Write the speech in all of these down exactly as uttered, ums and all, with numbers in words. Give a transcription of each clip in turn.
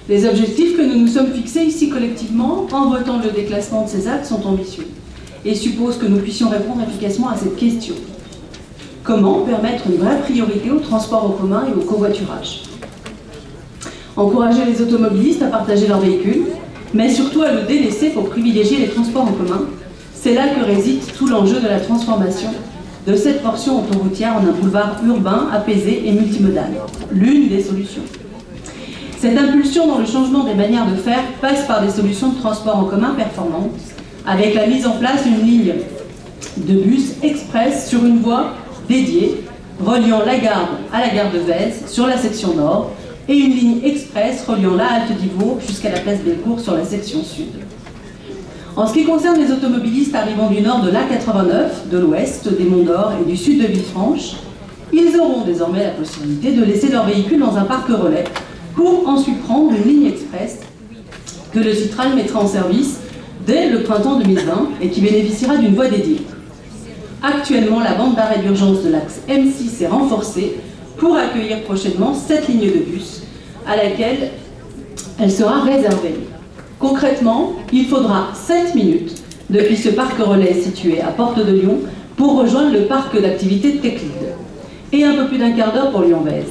Les objectifs que nous nous sommes fixés ici collectivement en votant le déclassement de ces axes sont ambitieux et supposent que nous puissions répondre efficacement à cette question. Comment permettre une vraie priorité au transport en commun et au covoiturage? Encourager les automobilistes à partager leurs véhicules, mais surtout à le délaisser pour privilégier les transports en commun. C'est là que réside tout l'enjeu de la transformation de cette portion autoroutière en un boulevard urbain, apaisé et multimodal. L'une des solutions. Cette impulsion dans le changement des manières de faire passe par des solutions de transport en commun performantes, avec la mise en place d'une ligne de bus express sur une voie dédiée, reliant la gare à la gare de Vèze sur la section nord, et une ligne express reliant la halte d'Ivaux jusqu'à la place Bellecour sur la section sud. En ce qui concerne les automobilistes arrivant du nord de l'A quatre-vingt-neuf, de l'ouest des Monts d'Or et du sud de Villefranche, ils auront désormais la possibilité de laisser leur véhicule dans un parc relais pour ensuite prendre une ligne express que le Citral mettra en service dès le printemps deux mille vingt et qui bénéficiera d'une voie dédiée. Actuellement, la bande d'arrêt d'urgence de l'axe M six est renforcée pour accueillir prochainement cette ligne de bus à laquelle elle sera réservée. Concrètement, il faudra sept minutes depuis ce parc relais situé à Porte de Lyon pour rejoindre le parc d'activités de Teclide et un peu plus d'un quart d'heure pour Lyon-Vèze.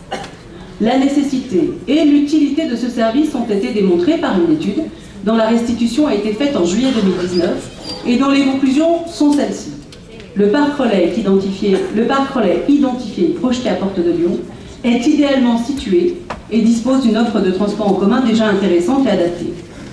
La nécessité et l'utilité de ce service ont été démontrées par une étude dont la restitution a été faite en juillet deux mille dix-neuf et dont les conclusions sont celles-ci. Le parc relais identifié, le parc relais identifié et projeté à Porte de Lyon est idéalement situé et dispose d'une offre de transport en commun déjà intéressante et adaptée.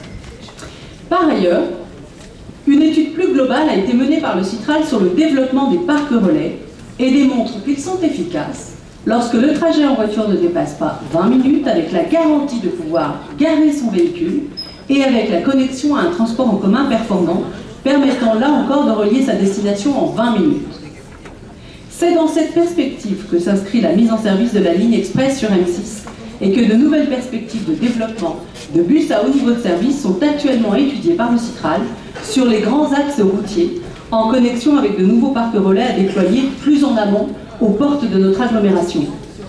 Par ailleurs, une étude plus globale a été menée par le Citral sur le développement des parcs relais et démontre qu'ils sont efficaces lorsque le trajet en voiture ne dépasse pas vingt minutes avec la garantie de pouvoir garer son véhicule et avec la connexion à un transport en commun performant, permettant là encore de relier sa destination en vingt minutes. C'est dans cette perspective que s'inscrit la mise en service de la ligne express sur M six et que de nouvelles perspectives de développement de bus à haut niveau de service sont actuellement étudiées par le Citral sur les grands axes routiers en connexion avec de nouveaux parcs relais à déployer plus en amont aux portes de notre agglomération.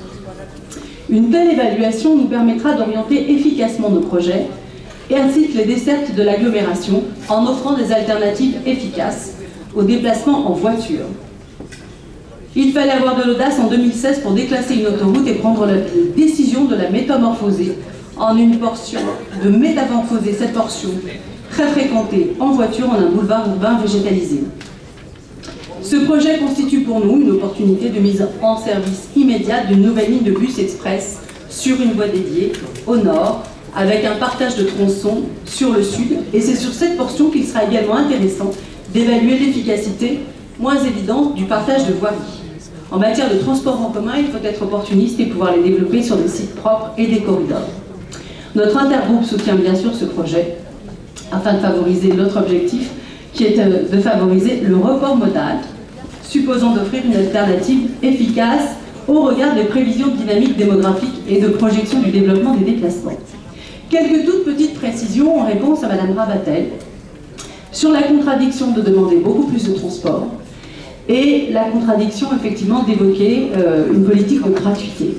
Une telle évaluation nous permettra d'orienter efficacement nos projets et ainsi que les dessertes de l'agglomération en offrant des alternatives efficaces au déplacement en voiture. Il fallait avoir de l'audace en deux mille seize pour déclasser une autoroute et prendre la décision de la métamorphoser en une portion, de métamorphoser cette portion très fréquentée en voiture en un boulevard urbain végétalisé. Ce projet constitue pour nous une opportunité de mise en service immédiate d'une nouvelle ligne de bus express sur une voie dédiée au nord, avec un partage de tronçons sur le sud, et c'est sur cette portion qu'il sera également intéressant d'évaluer l'efficacité moins évidente du partage de voirie. En matière de transport en commun, il faut être opportuniste et pouvoir les développer sur des sites propres et des corridors. Notre intergroupe soutient bien sûr ce projet, afin de favoriser l'autre objectif, qui est de favoriser le report modal, supposant d'offrir une alternative efficace au regard des prévisions de dynamique démographique et de projection du développement des déplacements. Quelques toutes petites précisions en réponse à Madame Rabatel sur la contradiction de demander beaucoup plus de transport et la contradiction effectivement d'évoquer euh, une politique de gratuité.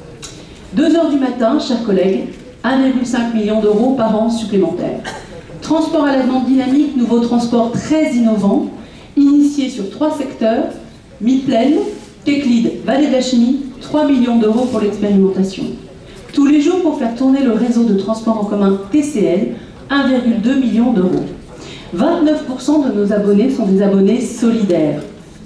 deux heures du matin, chers collègues, un virgule cinq million d'euros par an supplémentaires. Transport à la demande dynamique, nouveau transport très innovant, initié sur trois secteurs, Mi-Plaine, Teclide, Vallée de la Chimie, trois millions d'euros pour l'expérimentation. Tous les jours pour faire tourner le réseau de transport en commun T C L, un virgule deux million d'euros. vingt-neuf pour cent de nos abonnés sont des abonnés solidaires.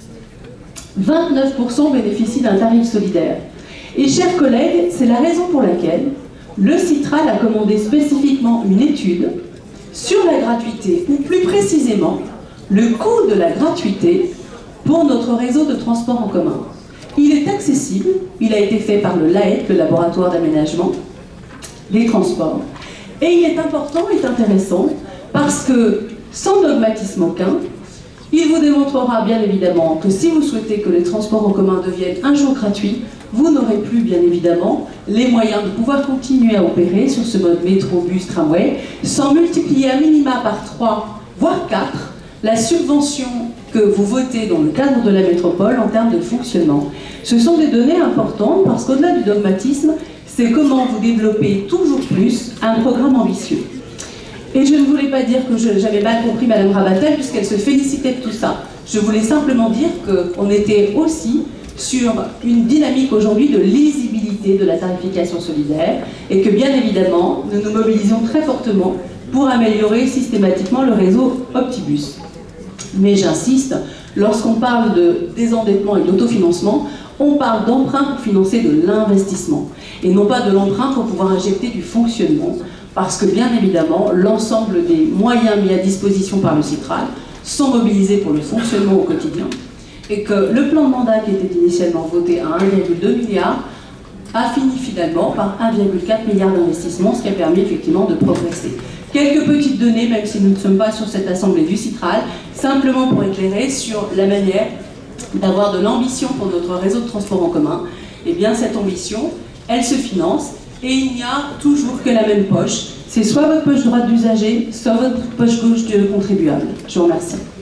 vingt-neuf pour cent bénéficient d'un tarif solidaire. Et chers collègues, c'est la raison pour laquelle le Citral a commandé spécifiquement une étude sur la gratuité, ou plus précisément, le coût de la gratuité pour notre réseau de transport en commun. Il est accessible, il a été fait par le L A E T, le laboratoire d'aménagement des transports, et il est important et intéressant parce que, sans dogmatisme aucun, il vous démontrera bien évidemment que si vous souhaitez que les transports en commun deviennent un jour gratuits, vous n'aurez plus bien évidemment les moyens de pouvoir continuer à opérer sur ce mode métro, bus, tramway, sans multiplier à minima par trois, voire quatre, la subvention que vous votez dans le cadre de la métropole en termes de fonctionnement. Ce sont des données importantes parce qu'au-delà du dogmatisme, c'est comment vous développez toujours plus un programme ambitieux. Et je ne voulais pas dire que j'avais mal compris Madame Rabatel, puisqu'elle se félicitait de tout ça. Je voulais simplement dire qu'on était aussi sur une dynamique aujourd'hui de lisibilité de la tarification solidaire, et que bien évidemment, nous nous mobilisons très fortement pour améliorer systématiquement le réseau Optibus. Mais j'insiste, lorsqu'on parle de désendettement et d'autofinancement, on parle d'emprunt pour financer de l'investissement, et non pas de l'emprunt pour pouvoir injecter du fonctionnement, parce que bien évidemment, l'ensemble des moyens mis à disposition par le Citral sont mobilisés pour le fonctionnement au quotidien, et que le plan de mandat qui était initialement voté à un virgule deux milliard a fini finalement par un virgule quatre milliard d'investissements, ce qui a permis effectivement de progresser. Quelques petites données, même si nous ne sommes pas sur cette assemblée du Citral, simplement pour éclairer sur la manière d'avoir de l'ambition pour notre réseau de transport en commun. Et bien cette ambition, elle se finance, et il n'y a toujours que la même poche. C'est soit votre poche droite d'usager, soit votre poche gauche du contribuable. Je vous remercie.